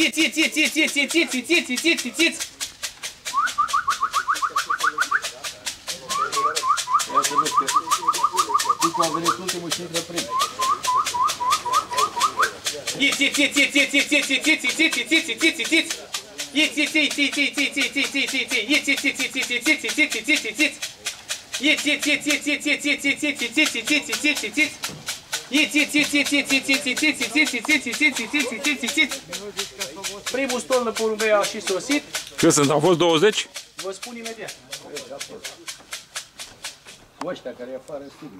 După a venit ultimul și intră prim. Primul stol de porumbei a și sosit. Cât sunt? Au fost 20? Vă spun imediat. Cu ăștia care e afară în studiu.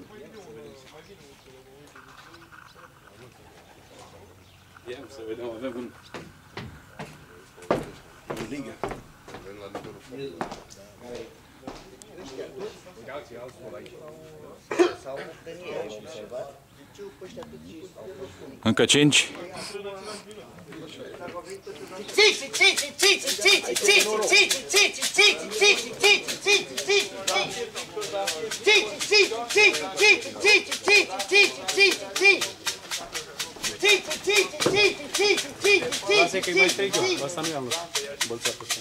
Ia să vedem, avem un ligă. Încă 5. Lasă că-i mai strig eu, ăsta nu i-am luat. Bălțatul ăsta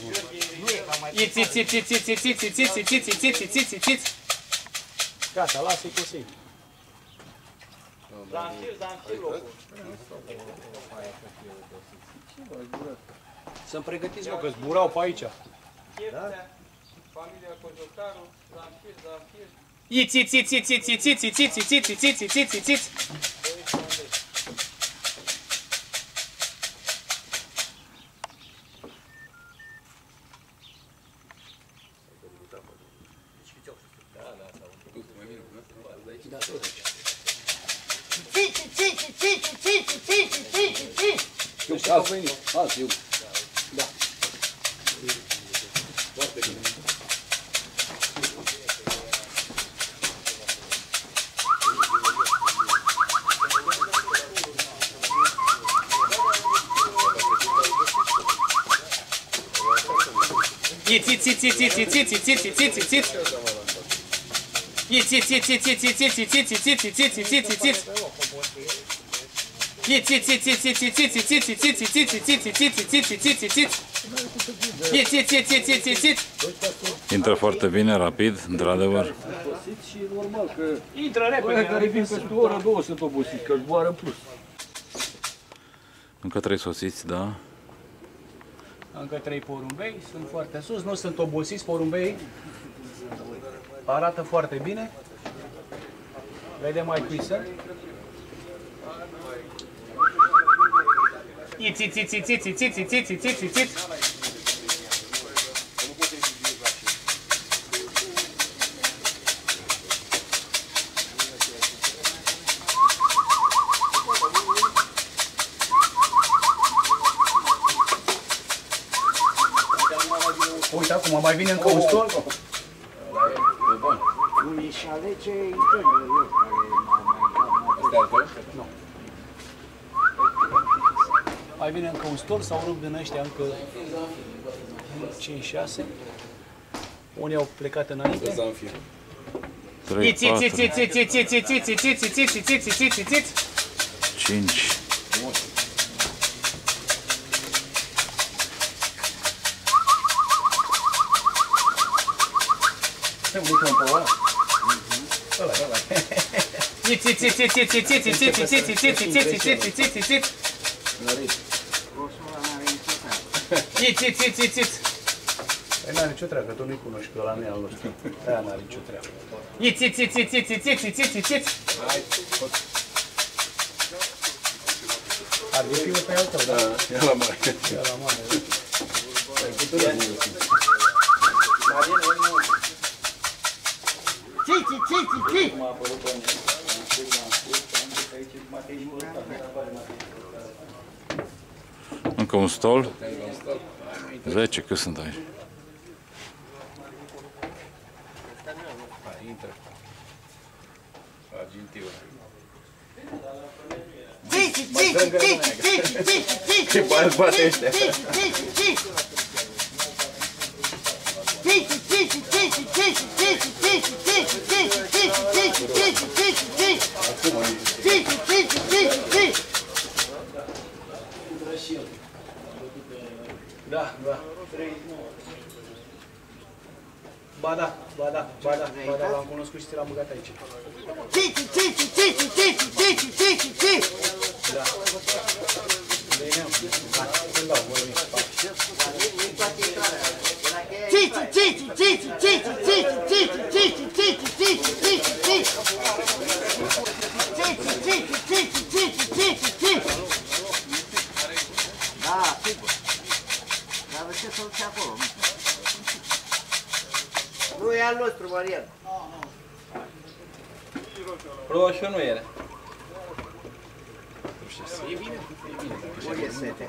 nu. Gata, lasă-i cu singur. Să-mi pregătiți, mă, că zburau pe aici. Familia Cojocaru, Zanfir. Au venit, alții, eu. Da. Foarte bine. Intră foarte bine, rapid, într-adevăr. Și normal că intră repede, care vin peste o oră, două sunt obosiți, că zboară în plus. Încă 3 sosiți, da. Încă 3 porumbei, sunt foarte sus, nu sunt obosiți porumbei. Arată foarte bine. Vedem mai cui sunt. Uite acum, mai vine încă un stol. Unii și alege internul lor care Nu. Mai vine încă un stol, s-au rupt din ăștia încă 5-6. Unii au plecat înainte. 3, 4, 5. Păi n-are nicio treabă, tu nu-i cunoști, că ăla nu e al nostru. Aia n-are nicio treabă. Ar fi fiul pe al tău, da? Ia la mare. Ia la mare. Încă un stol. 10, cât sunt aici? Ce bate ăștia? Ba da, l-am cunoscut și ți l-am băgat aici. Da. Veneam. Hai, să-l dau, vorbim. Da, sigur. Dar de ce să-l duce acolo? Nu e al nostru, Marian. Roșu nu era. E bine. Unde e sete?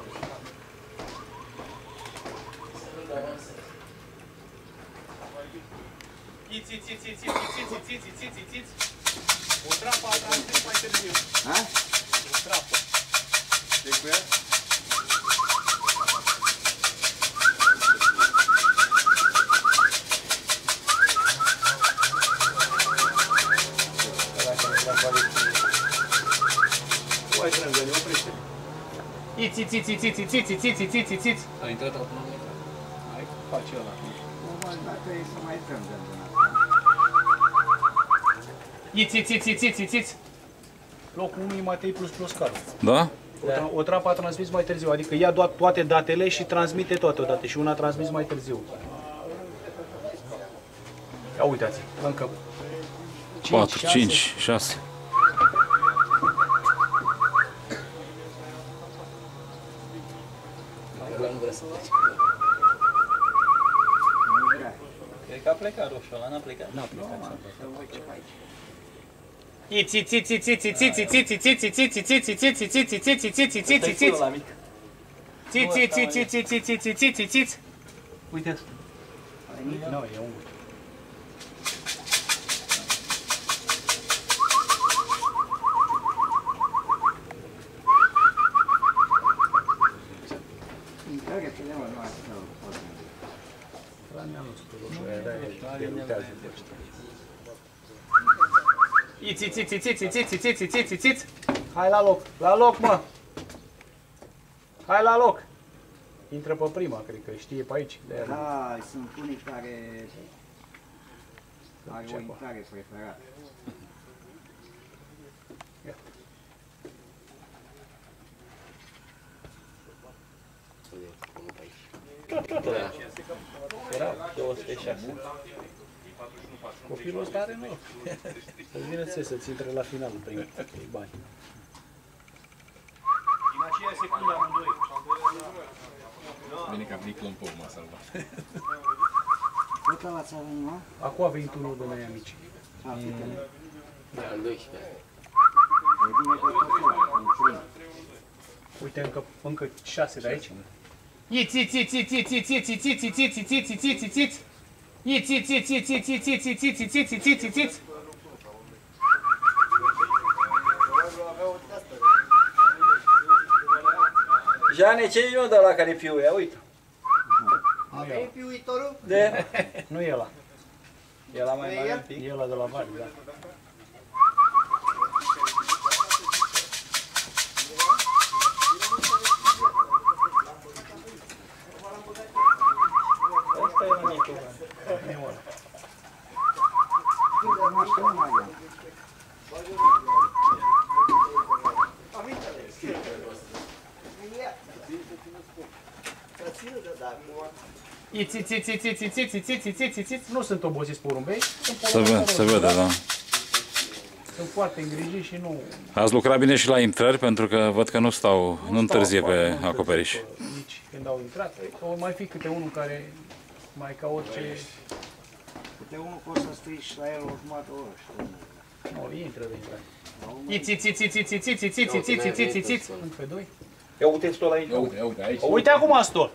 Iți. O trapă a transmis mai târziu. Ha? O trapă. Ce-i cu ea? Hai, Grângăni, oprește. Iți. A intrat acum. Hai, face ăla. Dacă e să mai dăm Iți. Locul 1 e Matei plus carul. Da? O trapă a transmis mai târziu, adică ia toate datele și transmite toate odată și una a transmis mai târziu. Ia uitați, încă 4, 5, 6. Cred că a plecat roșu, ăla n-a plecat. N-a plecat. Uite. Nu, e ungur. Iți. Hai la loc, mă! Hai la loc! Intră pe prima, cred că știe pe aici. Da, sunt unii care are o intrare preferată. Era 206. Copilul ăsta are noroc. Să-ți vină ție să-ți intre la finalul prin bani. În aceea secundă amândoi. Bine că a venit Clompov, m-a salvat. Tot ăla ți-a venit, mă? Acum a venit unul de noi amici. Al 12. E bine că tot ăla, în prim. Uite, încă 6 de aici. Jane, ce e eu de la care piu? Ia uite. Avei piuitorul? De? Nu e ăla. E la mai mare un pic. E ăla de la Vali, da. Asta e la micul. Nu știu, nu mai am. Nu sunt obosiți porumbei. Se vede, da. Sunt foarte îngrijiți și nu... Ați lucrat bine și la intrări, pentru că văd că nu întârzie pe acoperiș. Nici când au intrat. O mai fi câte unul care mai ca orice... Câte unul poți să strigi la el o jumătate o oră, știu. Nu, intră de intrare. Încă doi. Ia uite stol aici. Uite, aici. Uite acum stol.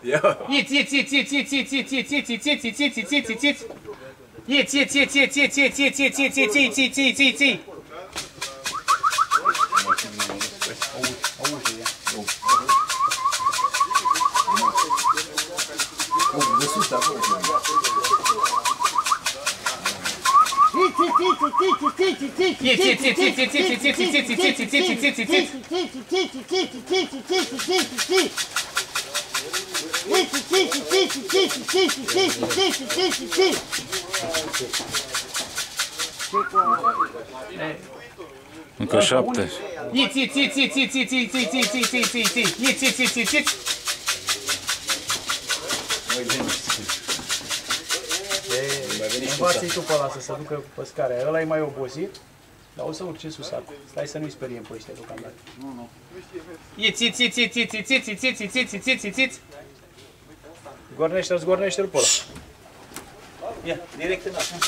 De sus, acolo. Încă 7. Învață-i tu pe ăla să se ducă pe scara aia. Ăla e mai obosit, dar o să urce sus acum. Stai să nu-i speriem pe ăștia deocamdată. Zgornește-l, zgornește-l pe ăla. Ia, direct în asta.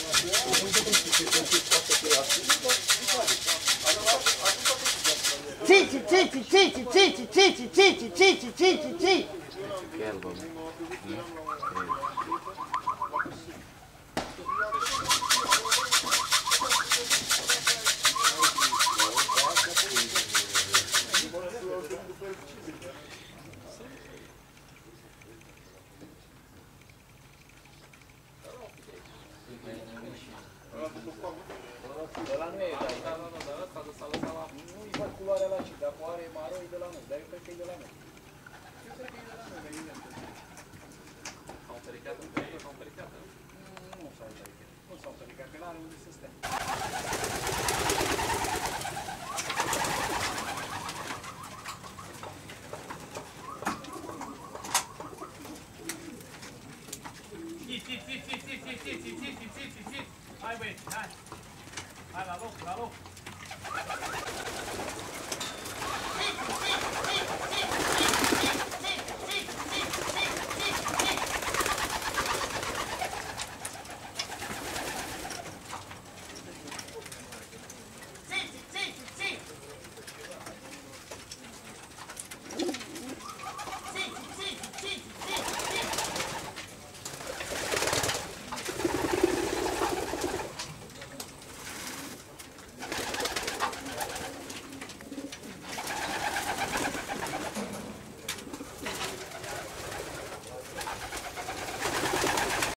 Ăla nu e, dar ăsta s-a lăsat la... Nu-i văd culoarea la ce, dacă o are maro, e de la noi, dar eu cred că e de la noi. Eu cred că e de la noi, evident. S-au întăricat între ei, s-au întăricat? Nu s-au întăricat. Nu s-au întăricat, că n-are unde să stea. Hai băieți, hai! Hai la loc, la loc!